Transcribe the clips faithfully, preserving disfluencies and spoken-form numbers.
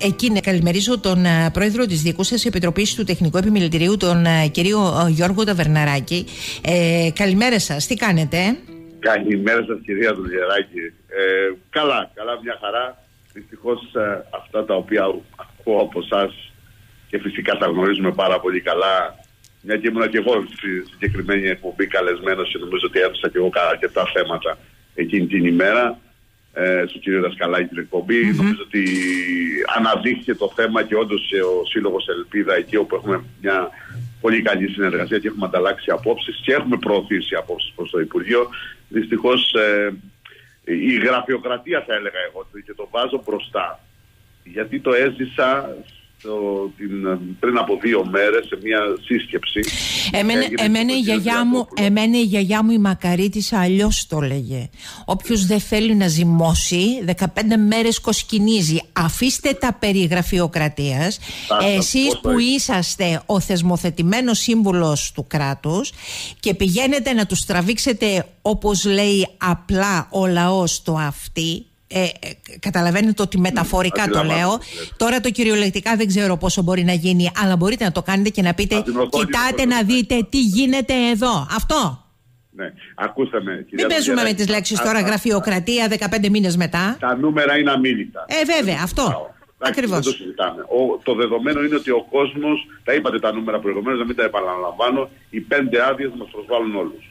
Εκεί να καλημερίσω τον uh, πρόεδρο της Διοικούσας Επιτροπής του Τεχνικού Επιμελητηρίου, τον uh, κύριο uh, Γιώργο Ταβερναράκη. Ε, καλημέρα σας, τι κάνετε? Καλημέρα σας, κυρία Ταβερναράκη. Ε, καλά, καλά, μια χαρά. Δυστυχώς ε, αυτά τα οποία ακούω από εσάς και φυσικά τα γνωρίζουμε πάρα πολύ καλά, μια και ήμουν και εγώ στη συγκεκριμένη εκπομπή καλεσμένος και νομίζω ότι έδωσα και εγώ αρκετά θέματα εκείνη την ημέρα. Ε, στον κύριο Δασκαλάκη την εκπομπή. Mm-hmm. Νομίζω ότι αναδείχθηκε το θέμα και όντως ο Σύλλογος Ελπίδα, εκεί όπου έχουμε μια πολύ καλή συνεργασία και έχουμε ανταλλάξει απόψεις και έχουμε προωθήσει απόψεις προς το Υπουργείο. Δυστυχώς ε, η γραφειοκρατία, θα έλεγα εγώ, και το βάζω μπροστά, γιατί το έζησα το, την, πριν από δύο μέρες σε μια σύσκεψη. Εμένα, εμένα, η γιαγιά μου, εμένα η γιαγιά μου η Μακαρίτισσα αλλιώς το λέγε. Όποιος δεν θέλει να ζυμώσει δεκαπέντε μέρες κοσκινίζει. Αφήστε τα περί γραφειοκρατίας. Εσείς που είσαστε ο θεσμοθετημένος σύμβουλος του κράτους και πηγαίνετε να τους τραβήξετε, όπως λέει απλά ο λαός, το αυτί. Ε, καταλαβαίνετε ότι μεταφορικά το λέω. Τώρα το κυριολεκτικά δεν ξέρω πόσο μπορεί να γίνει, αλλά μπορείτε να το κάνετε και να πείτε κοιτάτε να δείτε τι γίνεται εδώ. Αυτό. Ναι, ακούσαμε. Μην παίζουμε με τις λέξεις τώρα, γραφειοκρατία δεκαπέντε μήνες μετά. Τα νούμερα είναι αμίλητα. Ε, βέβαια, αυτό. Ακριβώς. Δεν το συζητάμε. Ο, το δεδομένο είναι ότι ο κόσμος, τα είπατε τα νούμερα προηγουμένως, να μην τα επαναλαμβάνω, οι πέντε άδειες μας προσβάλλουν όλους.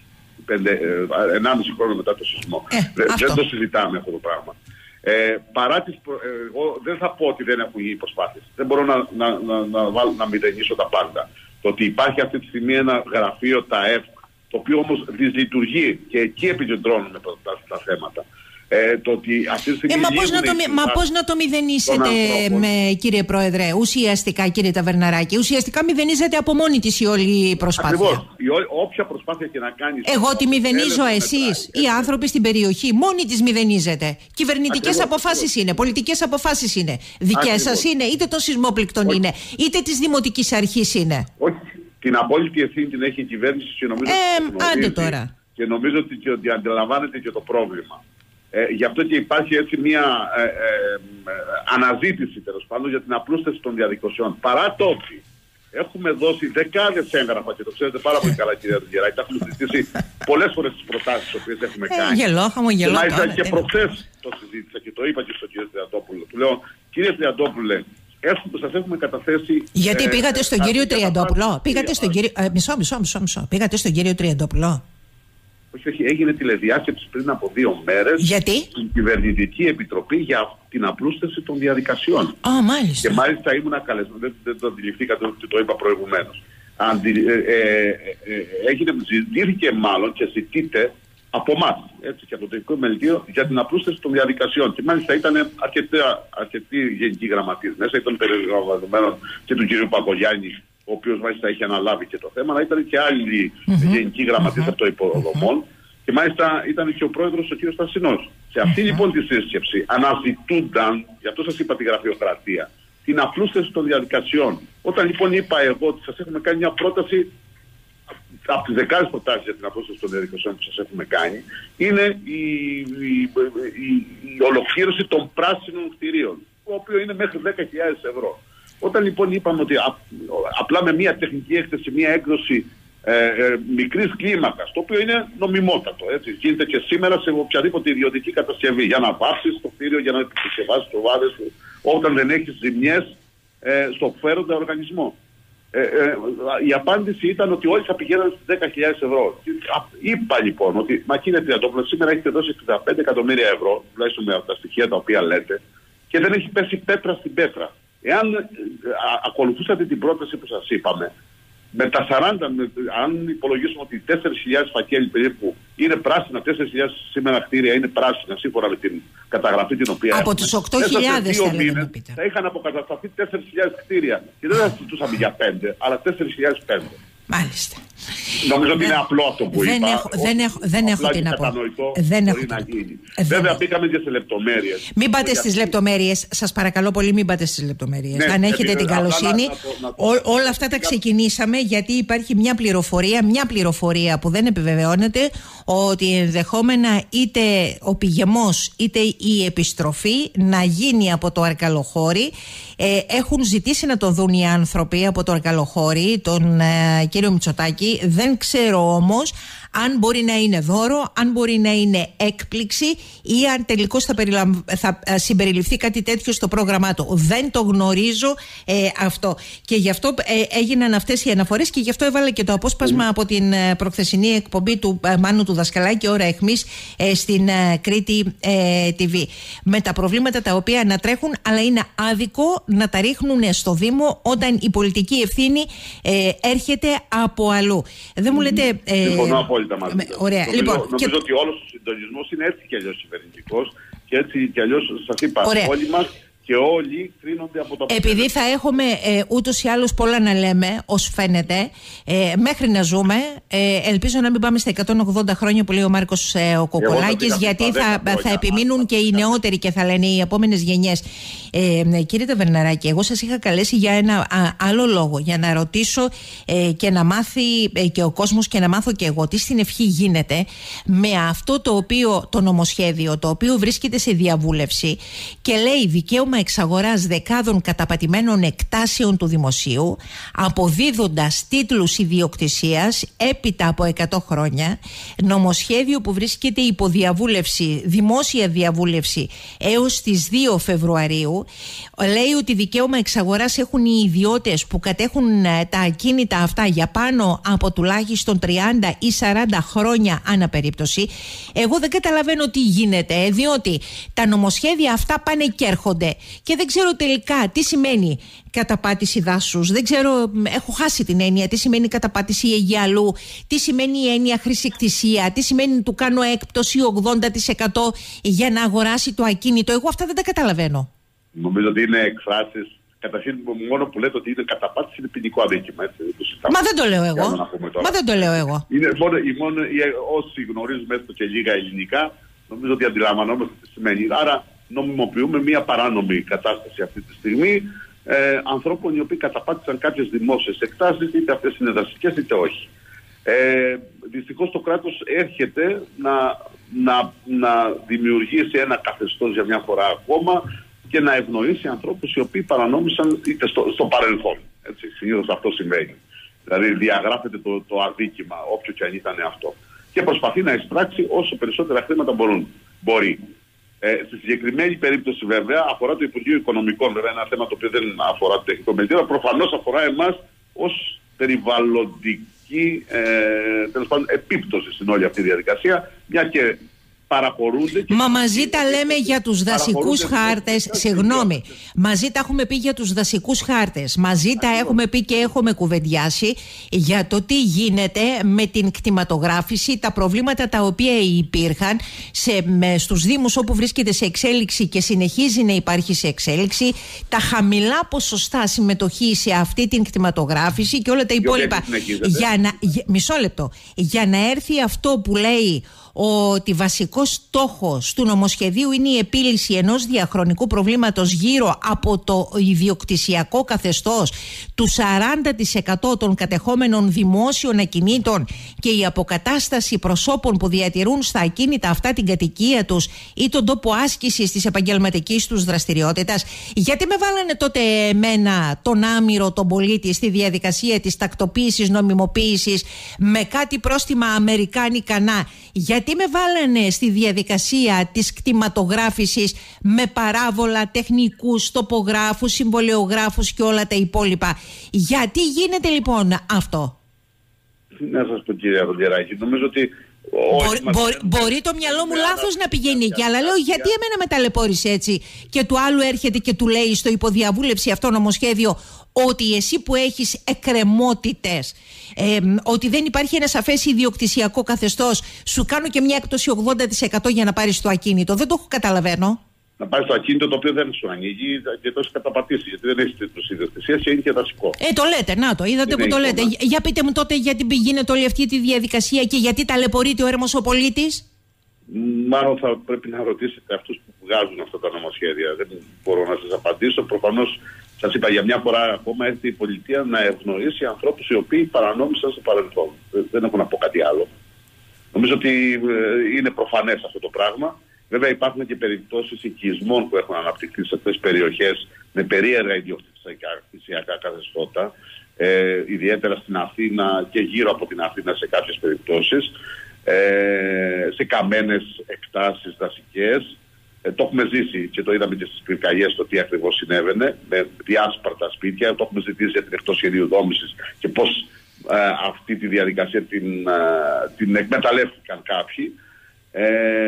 ενάμιση χρόνο μετά το σεισμό. Ε, δεν, δεν το συζητάμε αυτό το πράγμα. Ε, παρά τις προ... εγώ δεν θα πω ότι δεν έχουν γίνει προσπάθειες. Δεν μπορώ να, να, να, να, βάλω, να μηδενίσω τα πάντα. Το ότι υπάρχει αυτή τη στιγμή ένα γραφείο, τα ΕΦ, το οποίο όμως δυσλειτουργεί και εκεί επικεντρώνουμε τα, τα, τα θέματα. Ε, το ότι αυτή τη στιγμή. Ε, μα πώς να, το, μα πώς να το μηδενίσετε, με, κύριε Πρόεδρε, ουσιαστικά, κύριε Ταβερναράκη, ουσιαστικά μηδενίζεται από μόνη της η όλη προσπάθεια. Ακριβώς. Η ό, όποια προσπάθεια και να κάνεις. Εγώ τη μηδενίζω, εσείς, οι άνθρωποι στην περιοχή, μόνοι της μηδενίζετε. Κυβερνητικές αποφάσεις είναι, πολιτικές αποφάσεις είναι. Δικές σας είναι, είτε των σεισμόπληκτων είναι, είτε της Δημοτικής Αρχής είναι. Όχι. Την απόλυτη ευθύνη την έχει η κυβέρνηση και νομίζω, ε, άντε τώρα. Και νομίζω ότι, και ότι αντιλαμβάνεται και το πρόβλημα. Ε, γι' αυτό και υπάρχει έτσι μια ε, ε, ε, αναζήτηση τέλος πάντων για την απλούστευση των διαδικασιών. Παρά το ότι έχουμε δώσει δεκάδες έγγραφα και το ξέρετε πάρα πολύ καλά, κυρία Ταβερναράκη, τα έχουμε συζητήσει πολλές φορές τις προτάσεις τις οποίες έχουμε ε, κάνει. Γελώ, χαμογελώ. Και μάλιστα και προχθές το συζήτησα και το είπα και στον κύριο Τριαντόπουλο. Του λέω, κύριε Τριαντόπουλε, Έχουμε, σας έχουμε καταθέσει. Γιατί ε, πήγατε στον ε, κύριο Τριαντόπουλο. Πήγατε στον κύριο. Ε, μισό, μισό, μισό, μισό. Πήγατε στον κύριο Τριαντόπουλο. Όχι, όχι, έγινε τηλεδιάσκεψη πριν από δύο μέρες. Γιατί? Στην Κυβερνητική Επιτροπή για την απλούστευση των διαδικασιών. Α, oh, μάλιστα. Και μάλιστα ήμουν καλεσμένο. Δεν, δεν το αντιληφθήκατε ότι το είπα προηγουμένως. Αντι, ε, ε, ε, έγινε, ζητήθηκε μάλλον και ζητείται από εμάς, έτσι, και από το Τεχνικό Επιμελητήριο για την απλούστευση των διαδικασιών. Και μάλιστα ήταν αρκετοί γενικοί γραμματείς μέσα, ήταν περιλαμβανομένων και του κ. Πακογιάννη, ο οποίος μάλιστα είχε αναλάβει και το θέμα, αλλά ήταν και άλλοι mm-hmm. γενικοί γραμματείς mm-hmm. από το υποδομών mm-hmm. και μάλιστα ήταν και ο πρόεδρος ο κ. Στασινός. Σε αυτή mm-hmm. λοιπόν τη σύσκεψη αναζητούνταν, γι' αυτό σας είπα τη γραφειοκρατία, την απλούστευση των διαδικασιών. Όταν λοιπόν είπα εγώ ότι σας έχουμε κάνει μια πρόταση από τις δεκάδες προτάσεις για την απλούστευση των διαδικασιών που σας έχουμε κάνει, είναι η, η, η, η ολοκλήρωση των πράσινων κτηρίων, το οποίο είναι μέχρι δέκα χιλιάδες ευρώ. Όταν λοιπόν είπαμε ότι α, απλά με μια τεχνική έκθεση, μια έκδοση ε, ε, μικρής κλίμακας, το οποίο είναι νομιμότατο, έτσι, γίνεται και σήμερα σε οποιαδήποτε ιδιωτική κατασκευή, για να βάψεις το κτίριο, για να επισκευάσεις το βάδες του, όταν δεν έχεις ζημιές ε, στο φέροντα οργανισμό. Ε, ε, η απάντηση ήταν ότι όλοι θα πηγαίνουν στις δέκα χιλιάδες ευρώ. Είπα λοιπόν ότι, μα κύριε Τριαντόπουλο, σήμερα έχετε δώσει εξήντα πέντε εκατομμύρια ευρώ, τουλάχιστον με τα στοιχεία τα οποία λέτε, και δεν έχει πέσει πέτρα στην πέτρα. Εάν α, ακολουθούσατε την πρόταση που σας είπαμε, με τα σαράντα, με, αν υπολογίσουμε ότι τέσσερις χιλιάδες φακέλοι περίπου είναι πράσινα, τέσσερις χιλιάδες σήμερα κτίρια είναι πράσινα, σύμφωνα με την καταγραφή την οποία από τους οκτώ χιλιάδες θα είχαν αποκατασταθεί τέσσερις χιλιάδες κτίρια. Και δεν θα συζητούσαμε για πέντε, αλλά τέσσερις χιλιάδες πέντε. Μάλιστα. Νομίζω ότι είναι απλό αυτό που δεν είπα. Έχω, δεν έχω, δεν έχω τι να πω. Δεν έχω να γίνει. Βέβαια πήγαμε και σε λεπτομέρειες. Μην πάτε στις λεπτομέρειες. Σας παρακαλώ πολύ, μην πάτε στις λεπτομέρειες. Ναι, αν έχετε την καλοσύνη. Να, να το, να το... Ό, όλα αυτά τα ξεκινήσαμε γιατί υπάρχει μια πληροφορία, μια πληροφορία που δεν επιβεβαιώνεται, ότι ενδεχόμενα είτε ο πηγεμός είτε η επιστροφή να γίνει από το Αρκαλοχώρι. Ε, έχουν ζητήσει να τον δουν οι άνθρωποι από το Αρκαλοχώρι, τον ε, κύριο Μητσοτάκη. Δεν ξέρω όμως αν μπορεί να είναι δώρο, αν μπορεί να είναι έκπληξη ή αν τελικώς θα, περιλαμβ... θα συμπεριληφθεί κάτι τέτοιο στο πρόγραμμά του. Δεν το γνωρίζω ε, αυτό. Και γι' αυτό ε, έγιναν αυτές οι αναφορές και γι' αυτό έβαλε και το απόσπασμα mm. από την ε, προχθεσινή εκπομπή του ε, Μάνου του Δασκαλάκη, ώρα αιχμής, ε, στην ε, Κρήτη ε, τι βι. Με τα προβλήματα τα οποία ανατρέχουν, αλλά είναι άδικο να τα ρίχνουν στο Δήμο όταν η πολιτική ευθύνη ε, έρχεται από αλλού. Δεν μου λέτε... Ε, Συμφωνώ απόλυτα μαζί σας. Ωραία. Νομίζω, Λοιπόν, νομίζω και... ότι όλος ο συντονισμός είναι έτσι κι αλλιώς κυβερνητικός και έτσι κι αλλιώς σας είπα, Ωραία. όλοι μας και όλοι κρίνονται από τα αποτέλεσμα. Επειδή θα έχουμε ε, ούτως ή άλλως πολλά να λέμε, ως φαίνεται, ε, μέχρι να ζούμε, ε, ελπίζω να μην πάμε στα εκατόν ογδόντα χρόνια που λέει ο Μάρκος ε, ο Κοκολάκης, γιατί θα, θα, θα επιμείνουν και οι νεότεροι και θα λένε οι επόμενες γενιές. Ε, κύριε Ταβερναράκη, εγώ σας είχα καλέσει για ένα α, άλλο λόγο, για να ρωτήσω ε, και να μάθει ε, και ο κόσμος και να μάθω και εγώ τι στην ευχή γίνεται με αυτό το οποίο, το νομοσχέδιο, το οποίο βρίσκεται σε διαβούλευση και λέει δικαίωμα εξαγοράς δεκάδων καταπατημένων εκτάσεων του δημοσίου, αποδίδοντας τίτλους ιδιοκτησίας έπειτα από εκατό χρόνια, νομοσχέδιο που βρίσκεται υπό διαβούλευση, δημόσια διαβούλευση έως τις δύο Φεβρουαρίου. Λέει ότι δικαίωμα εξαγοράς έχουν οι ιδιώτες που κατέχουν τα ακίνητα αυτά για πάνω από τουλάχιστον τριάντα ή σαράντα χρόνια ανά περίπτωση. Εγώ δεν καταλαβαίνω τι γίνεται, διότι τα νομοσχέδια αυτά πάνε και έρχονται και δεν ξέρω τελικά τι σημαίνει καταπάτηση δάσους. Δεν ξέρω, έχω χάσει την έννοια τι σημαίνει καταπάτηση αιγιαλού, τι σημαίνει η έννοια χρησικτησία, τι σημαίνει του κάνω έκπτωση ογδόντα τοις εκατό για να αγοράσει το ακίνητο. Εγώ αυτά δεν τα καταλαβαίνω. Νομίζω ότι είναι εκφράσεις. Καταρχήν, μόνο που λέτε ότι είναι καταπάτηση είναι ποινικό αδίκημα. Έτσι, Μα δεν το λέω εγώ. Μα δεν το λέω εγώ. Είναι μόνο, μόνο, όσοι γνωρίζουμε έστω και λίγα ελληνικά, νομίζω ότι αντιλαμβανόμαστε τι σημαίνει. Άρα, νομιμοποιούμε μια παράνομη κατάσταση αυτή τη στιγμή ε, ανθρώπων οι οποίοι καταπάτησαν κάποιες δημόσιες εκτάσεις, είτε αυτές είναι δασικές είτε όχι. Ε, δυστυχώς το κράτος έρχεται να, να, να δημιουργήσει ένα καθεστώς για μια φορά ακόμα και να ευνοήσει ανθρώπους οι οποίοι παρανόμησαν είτε στο, στο παρελθόν. Έτσι, συνήθως αυτό συμβαίνει. Δηλαδή διαγράφεται το, το αδίκημα, όποιο και αν ήταν αυτό. Και προσπαθεί να εισπράξει όσο περισσότερα χρήματα μπορούν, μπορεί. Ε, στη συγκεκριμένη περίπτωση βέβαια αφορά το Υπουργείο Οικονομικών, βέβαια ένα θέμα το οποίο δεν αφορά το τεχνικό μελτίο, αλλά προφανώς αφορά εμάς ως περιβαλλοντική ε, τέλος πάντων, επίπτωση στην όλη αυτή τη διαδικασία, μια και παραπορούνται. Μα μαζί τα λέμε για τους δασικούς χάρτες. Συγγνώμη. Μαζί τα έχουμε πει για τους δασικούς χάρτες. Μαζί τα έχουμε πει και έχουμε κουβεντιάσει για το τι γίνεται με την κτηματογράφηση, τα προβλήματα τα οποία υπήρχαν σε, με, στους Δήμους όπου βρίσκεται σε εξέλιξη και συνεχίζει να υπάρχει σε εξέλιξη, τα χαμηλά ποσοστά συμμετοχή σε αυτή την κτηματογράφηση και όλα τα υπόλοιπα. Για να, για, μισό λεπτό. Για να έρθει αυτό που λέει ότι βασικός στόχος του νομοσχεδίου είναι η επίλυση ενός διαχρονικού προβλήματος γύρω από το ιδιοκτησιακό καθεστώς του σαράντα τοις εκατό των κατεχόμενων δημόσιων ακινήτων και η αποκατάσταση προσώπων που διατηρούν στα ακίνητα αυτά την κατοικία τους ή τον τόπο άσκησης της επαγγελματικής τους δραστηριότητας. Γιατί με βάλανε τότε εμένα, τον άμυρο, τον πολίτη, στη διαδικασία της τακτοποίησης, νομιμοποίησης με κάτι πρόστιμα αμερικάνικανά? Γιατί με βάλανε στη διαδικασία της κτηματογράφησης με παράβολα, τεχνικούς, τοπογράφους, συμβολιογράφους και όλα τα υπόλοιπα? Γιατί γίνεται λοιπόν αυτό? Να σας πω κύριε Ροντιεράκη, νομίζω ότι Μπορεί, μπορεί, μπορεί το μυαλό μου λάθος να πηγαίνει εκεί, αλλά λέω γιατί εμένα με ταλαιπώρησε έτσι και του άλλου έρχεται και του λέει στο υποδιαβούλευση αυτό νομοσχέδιο ότι εσύ που έχεις εκκρεμότητες, ε, ότι δεν υπάρχει ένα σαφές ιδιοκτησιακό καθεστώς, σου κάνω και μια έκπτωση ογδόντα τοις εκατό για να πάρεις το ακίνητο. Δεν το έχω καταλαβαίνω. να πάρει το ακίνητο το οποίο δεν σου ανοίγει και το έχει καταπατήσει. Γιατί δεν έχει τίτλο ιδιοκτησία και είναι και δασικό. Ε, το λέτε, να το, είδατε είναι που το εικόνα. λέτε. Για πείτε μου τότε γιατί γίνεται όλη αυτή τη διαδικασία και γιατί ταλαιπωρείται ο έρμος ο πολίτης. Μάλλον θα πρέπει να ρωτήσετε αυτούς που βγάζουν αυτά τα νομοσχέδια. Δεν μπορώ να σας απαντήσω. Προφανώς, σας είπα, για μια φορά ακόμα έρθει η πολιτεία να ευνοήσει ανθρώπους οι οποίοι παρανόμησαν στο παρελθόν. Δεν έχω να πω κάτι άλλο. Νομίζω ότι είναι προφανές αυτό το πράγμα. Βέβαια, υπάρχουν και περιπτώσεις οικισμών που έχουν αναπτυχθεί σε αυτές τις περιοχές με περίεργα ιδιοκτησιακά καθεστώτα. Ε, ιδιαίτερα στην Αθήνα και γύρω από την Αθήνα σε κάποιες περιπτώσεις. Ε, σε καμένες εκτάσεις δασικές. Ε, το έχουμε ζήσει και το είδαμε και στις πυρκαγιές το τι ακριβώς συνέβαινε με διάσπαρτα σπίτια. Το έχουμε ζητήσει για την εκτός σχεδίου δόμησης και πώς ε, αυτή τη διαδικασία την, ε, την εκμεταλλεύτηκαν κάποιοι ε,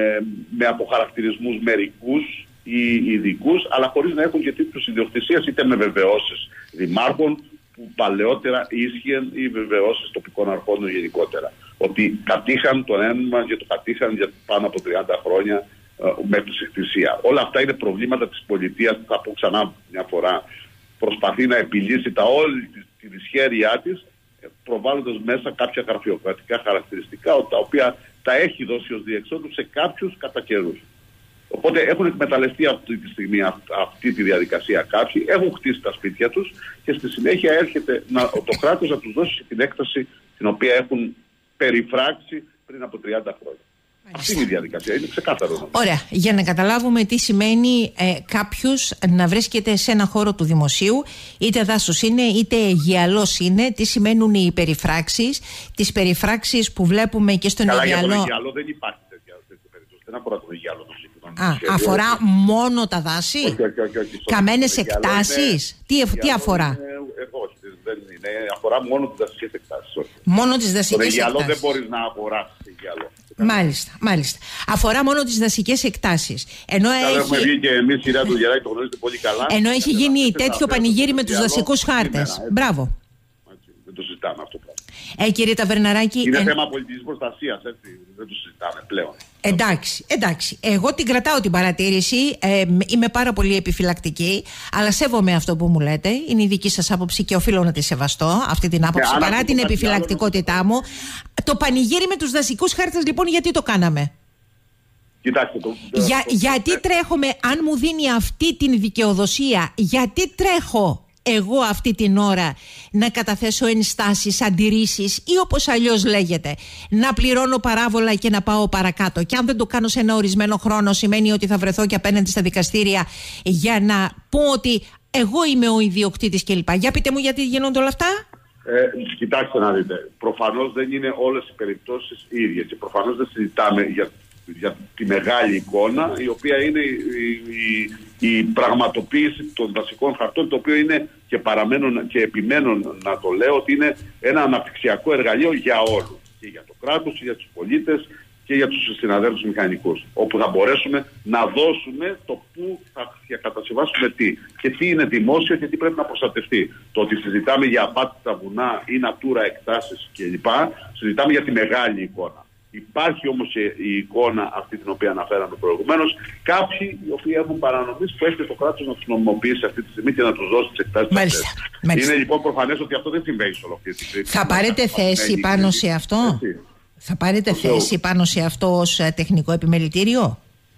με αποχαρακτηρισμούς μερικούς ή ειδικούς, αλλά χωρίς να έχουν και τίτλους ιδιοκτησίας, είτε με βεβαιώσεις δημάρχων που παλαιότερα ίσχυαν ή βεβαιώσεις τοπικών αρχών γενικότερα. Ότι κατήχαν το έννομα και το κατήχαν για πάνω από τριάντα χρόνια ε, με ψυχτησία. Όλα αυτά είναι προβλήματα της πολιτείας, θα πω ξανά μια φορά, προσπαθεί να επιλύσει τα όλη τη, τη δυσχέρειά της, προβάλλοντας μέσα κάποια γραφειοκρατικά χαρακτηριστικά, τα οποία τα έχει δώσει ως διεξόδου σε κάποιους κατά καιρούς. Οπότε έχουν εκμεταλλευτεί αυτή τη στιγμή αυτή τη διαδικασία κάποιοι, έχουν χτίσει τα σπίτια τους και στη συνέχεια έρχεται να, το κράτος να τους δώσει την έκταση την οποία έχουν περιφράξει πριν από τριάντα χρόνια. Μάλιστα. Αυτή είναι η διαδικασία, είναι ξεκάθαρο. Ωραία, για να καταλάβουμε τι σημαίνει ε, κάποιος να βρίσκεται σε ένα χώρο του δημοσίου, είτε δάσος είναι, είτε αιγιαλός είναι, τι σημαίνουν οι περιφράξεις, τις περιφράξεις που βλέπουμε και στον αιγιαλό. Για τον αιγιαλό δεν υπάρχει τέτοια περίπτωση, δεν αφορά τον αιγιαλό. Α, αφορά μόνο τα δάση, όχι, όχι, όχι, όχι. Καμένες εκτάσεις, είναι, τι, τι αφορά. Είναι, όχι, δεν είναι, αφορά μόνο τις δασικές εκτάσεις. Όχι. Μόνο τις δασικές εκτάσεις. Το αιγιαλό δεν μπορείς να αγοράσεις αιγιαλό. Μάλιστα, μάλιστα. Αφορά μόνο τις δασικές εκτάσεις. Ενώ Καλά, έχει... έχουμε βγει και εμείς σειρά του Γεράκη, το γνωρίζετε πολύ καλά. Ενώ έχει γίνει τέτοιο πανηγύρι με τους δασικούς χάρτες. Μπράβο. Δεν το συζητάμε αυτό το πράγμα. Ε, κύριε Ταβερναράκη. Είναι ε... θέμα πολιτικής προστασίας, έτσι. Δεν το συζητάμε πλέον. Εντάξει, εντάξει. Εγώ την κρατάω την παρατήρηση. Ε, είμαι πάρα πολύ επιφυλακτική, αλλά σέβομαι αυτό που μου λέτε. Είναι η δική σας άποψη και οφείλω να τη σεβαστώ αυτή την άποψη, ναι, παρά την επιφυλακτικότητά άλλο, μου. Το πανηγύρι με τους δασικούς χάρτες, λοιπόν, γιατί το κάναμε. Κοιτάξτε το. Για, το, γιατί το, τρέχουμε, αν μου δίνει αυτή την δικαιοδοσία, γιατί τρέχω εγώ αυτή την ώρα να καταθέσω ενστάσεις, αντιρρήσεις ή όπως αλλιώς λέγεται, να πληρώνω παράβολα και να πάω παρακάτω. Και αν δεν το κάνω σε ένα ορισμένο χρόνο, σημαίνει ότι θα βρεθώ και απέναντι στα δικαστήρια για να πω ότι εγώ είμαι ο ιδιοκτήτης κλπ. Για πείτε μου γιατί γίνονται όλα αυτά. Ε, κοιτάξτε να δείτε. Προφανώς δεν είναι όλες οι περιπτώσεις ίδιες. Και προφανώς δεν συζητάμε για, για τη μεγάλη εικόνα, η οποία είναι η, η, η, η πραγματοποίηση των βασικών χαρτών, το οποίο είναι και παραμένω και επιμένω να το λέω ότι είναι ένα αναπτυξιακό εργαλείο για όλους. Και για το κράτος, και για τους πολίτες και για τους συναδέλφους μηχανικούς. Όπου θα μπορέσουμε να δώσουμε το πού θα κατασκευάσουμε τι. Και τι είναι δημόσιο και τι πρέπει να προστατευτεί. Το ότι συζητάμε για απάτητα βουνά ή natura εκτάσεις κλπ. Συζητάμε για τη μεγάλη εικόνα. Υπάρχει όμως και η εικόνα αυτή την οποία αναφέραμε προηγουμένως. Κάποιοι οι οποίοι έχουν παρανομήσει που έχετε το κράτος να τους νομιμοποιήσει αυτή τη στιγμή και να τους δώσει τις εκτάσεις. Μάλιστα, μάλιστα. Είναι λοιπόν προφανές ότι αυτό δεν συμβαίνει σε ολόκληρη την Κρήτη. Θα πάρετε θέση πάνω σε αυτό. Έτσι. Θα πάρετε το θέση πάνω σε αυτό ως τεχνικό επιμελητήριο.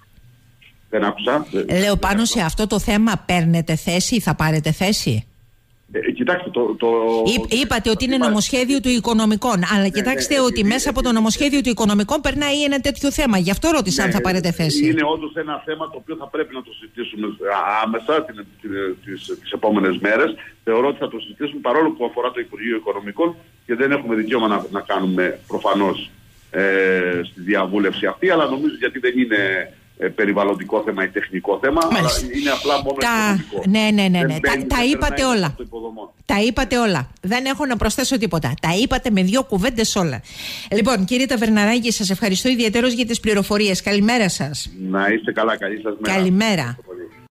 Δεν άκουσα. Λέω πάνω σε αυτό το θέμα παίρνετε θέση, θα πάρετε θέση. Ε, κοιτάξτε, το, το, Εί, είπατε ότι είναι νομοσχέδιο του οικονομικών, αλλά ναι, κοιτάξτε ναι, ναι, ότι ναι, μέσα ναι, από το νομοσχέδιο του οικονομικών περνάει ένα τέτοιο θέμα. Γι' αυτό ρώτησα ναι, αν θα πάρετε θέση. Είναι όντως ένα θέμα το οποίο θα πρέπει να το συζητήσουμε άμεσα την, την, τις, τις επόμενες μέρες. Θεωρώ ότι θα το συζητήσουμε παρόλο που αφορά το Υπουργείο Οικονομικών και δεν έχουμε δικαίωμα να, να κάνουμε προφανώς ε, στη διαβούλευση αυτή, αλλά νομίζω γιατί δεν είναι Ε, περιβαλλοντικό θέμα ή τεχνικό θέμα, μάλιστα. Αλλά είναι απλά μόνο τα... οικονομικό. Ναι, ναι, ναι, ναι. Τα, τα είπατε όλα. Τα είπατε όλα. Δεν έχω να προσθέσω τίποτα. Τα είπατε με δύο κουβέντες όλα. Λοιπόν, κύριε Ταβερναράκη, σας ευχαριστώ ιδιαίτερως για τις πληροφορίες. Καλημέρα σας. Να είστε καλά, καλή σας μέρα. Καλημέρα.